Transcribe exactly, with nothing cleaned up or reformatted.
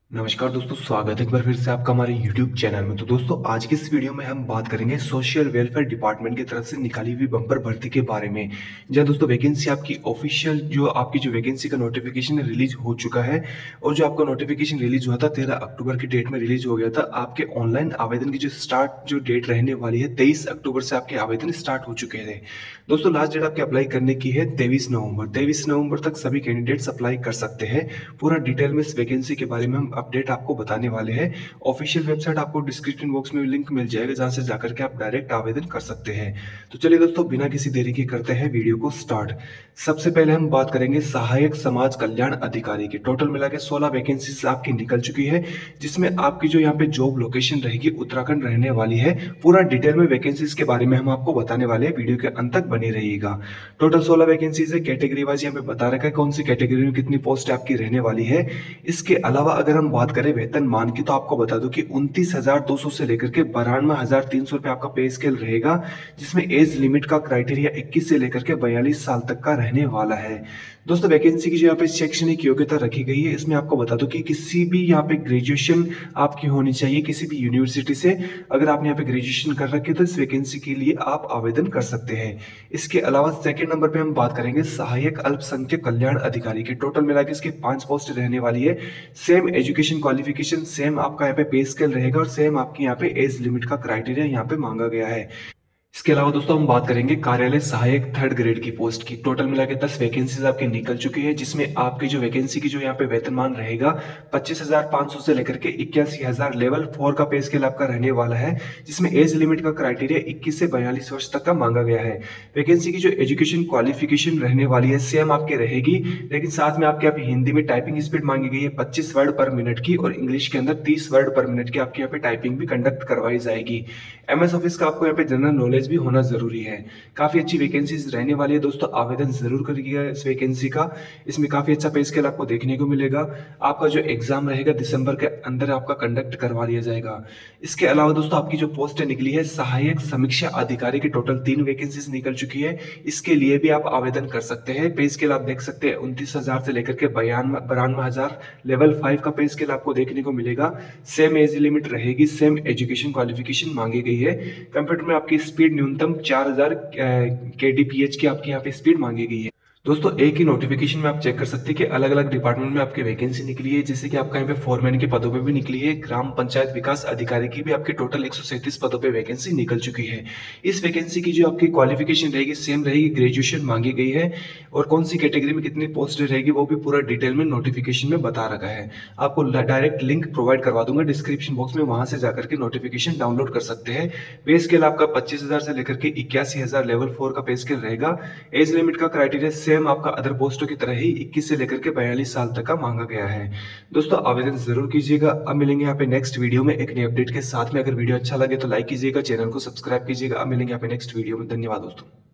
नमस्कार दोस्तों, स्वागत है एक बार फिर से आपका हमारे यूट्यूब चैनल में। तो दोस्तों आज की इस वीडियो में हम बात करेंगे सोशल वेलफेयर डिपार्टमेंट की तरफ से निकाली हुई बम्पर भर्ती के बारे में। जहाँ दोस्तों वैकेंसी आपकी ऑफिशियल जो आपकी जो वैकेंसी का नोटिफिकेशन रिलीज हो चुका है और जो आपका नोटिफिकेशन रिलीज हुआ था तेरह अक्टूबर की डेट में रिलीज हो गया था। आपके ऑनलाइन आवेदन की जो स्टार्ट जो डेट रहने वाली है तेईस अक्टूबर से आपके आवेदन स्टार्ट हो चुके थे। दोस्तों लास्ट डेट आपके अप्लाई करने की है तेईस नवंबर तेईस नवंबर तक सभी कैंडिडेट्स अप्लाई कर सकते हैं। पूरा डिटेल में इस वैकेंसी के बारे में हम अपडेट आपको बताने वाले हैं। ऑफिशियल वेबसाइट आपको डिस्क्रिप्शन बॉक्स में लिंक मिल जाएगा जहां से जाकर के आप डायरेक्ट आवेदन कर सकते हैं। तो चलिए दोस्तों बिना किसी देरी के करते हैं वीडियो को स्टार्ट। सबसे पहले हम बात करेंगे सहायक समाज कल्याण अधिकारी की। टोटल मिला के सोलह वैकेंसीज आपकी निकल चुकी है, जिसमें आपकी जो यहाँ पे जॉब लोकेशन रहेगी उत्तराखंड रहने वाली है। पूरा डिटेल में वैकेंसीज के बारे में हम आपको बताने वाले हैं, वीडियो के अंत तक बनी रहिएगा। टोटल सोलह वैकेंसीज है, कैटेगरी वाइज यहाँ पे बता रखा है कौन सी कैटेगरी में कितनी पोस्ट आपकी रहने वाली है। इसके अलावा अगर हम बात करें वेतन मान की तो आपको बता दूं कि उनतीस हजार दो सौ से लेकर के बारानवे हजार तीन सौ रुपए आपका पे स्केल रहेगा, जिसमें एज लिमिट का क्राइटेरिया इक्कीस से लेकर के बयालीस साल तक का रहने वाला है। दोस्तों वैकेंसी की जो यहाँ पे शैक्षणिक योग्यता रखी गई है इसमें आपको बता दूं कि किसी भी यहाँ पे ग्रेजुएशन आपकी होनी चाहिए किसी भी यूनिवर्सिटी से। अगर आपने यहाँ पे ग्रेजुएशन कर रखी है तो इस वैकेंसी के लिए आप आवेदन कर सकते हैं। इसके अलावा सेकंड नंबर पे हम बात करेंगे सहायक अल्पसंख्यक कल्याण अधिकारी के। टोटल मिला के इसकी पांच पोस्ट रहने वाली है। सेम एजुकेशन क्वालिफिकेशन, सेम आपका यहाँ पे पे स्केल रहेगा और सेम आपकी यहाँ पे एज लिमिट का क्राइटेरिया यहाँ पे मांगा गया है। इसके अलावा दोस्तों हम बात करेंगे कार्यालय सहायक थर्ड ग्रेड की पोस्ट की। टोटल मिला के दस वैकेंसीज आपके निकल चुकी है, जिसमें आपकी जो वैकेंसी की जो यहाँ पे वेतनमान रहेगा पच्चीस हजार पांच सौ से लेकर के इक्यासी हजार लेवल फोर का पे स्केल आपका रहने वाला है, जिसमें एज लिमिट का क्राइटेरिया इक्कीस से बयालीस वर्ष तक का मांगा गया है। वैकेंसी की जो एजुकेशन क्वालिफिकेशन रहने वाली है सेम आपके रहेगी, लेकिन साथ में आपके यहाँ पे हिंदी में टाइपिंग स्पीड मांगी गई है पच्चीस वर्ड पर मिनट की और इंग्लिश के अंदर तीस वर्ड पर मिनट की आपके यहाँ पे टाइपिंग भी कंडक्ट करवाई जाएगी। एमएस ऑफिस का आपको यहाँ पे जनरल नॉलेज भी होना जरूरी है। काफी अच्छी वैकेंसीज रहने वाली है दोस्तों, आवेदन जरूर करिएगा इस वैकेंसी का। इसमें काफी अच्छा पे स्केल आपको देखने को मिलेगा। आपका जो एग्जाम रहेगा दिसंबर के अंदर आपका कंडक्ट करवा दिया जाएगा। इसके अलावा दोस्तों आपकी जो पोस्ट निकली है सहायक समीक्षा अधिकारी की, टोटल तीन वैकेंसीज निकल चुकी है। इसके लिए भी आप आवेदन कर सकते हैं। पे स्केल आप देख सकते हैं उनतीस हजार से लेकर के बयानवे बारानवे हजार लेवल फाइव का पे स्केल आपको देखने को मिलेगा। सेम एज लिमिट रहेगी, सेम एजुकेशन क्वालिफिकेशन मांगी गई है। कंप्यूटर में आपकी स्पीड न्यूनतम चार हजार के डी पी एच की आपकी यहाँ पे स्पीड मांगी गई है। दोस्तों एक ही नोटिफिकेशन में आप चेक कर सकते हैं कि अलग अलग डिपार्टमेंट में आपकी वैकेंसी निकली है। जैसे कि आपका यहाँ पे फोरमैन के पदों पे भी निकली है, ग्राम पंचायत विकास अधिकारी की भी आपके टोटल एक सौ सैंतीस पदों पे वैकेंसी निकल चुकी है। इस वैकेंसी की जो आपकी क्वालिफिकेशन रहेगी सेम रहेगी, ग्रेजुएशन मांगी गई है और कौन सी कैटेगरी में कितनी पोस्ट रहेगी वो भी पूरा डिटेल में नोटिफिकेशन में बता रखा है। आपको डायरेक्ट लिंक प्रोवाइड करवा दूंगा डिस्क्रिप्शन बॉक्स में, वहां से जाकर के नोटिफिकेशन डाउनलोड कर सकते हैं। पे स्केल आपका पच्चीस हजार से लेकर के इक्यासी हजार लेवल फोर का पे स्केल रहेगा। एज लिमिट का क्राइटेरिया सेम आपका अदर पोस्टों की तरह ही इक्कीस से लेकर के बयालीस साल तक का मांगा गया है। दोस्तों आवेदन जरूर कीजिएगा। अब मिलेंगे यहाँ पे नेक्स्ट वीडियो में एक नई अपडेट के साथ में। अगर वीडियो अच्छा लगे तो लाइक कीजिएगा, चैनल को सब्सक्राइब कीजिएगा। अब मिलेंगे यहाँ पे नेक्स्ट वीडियो में। धन्यवाद दोस्तों।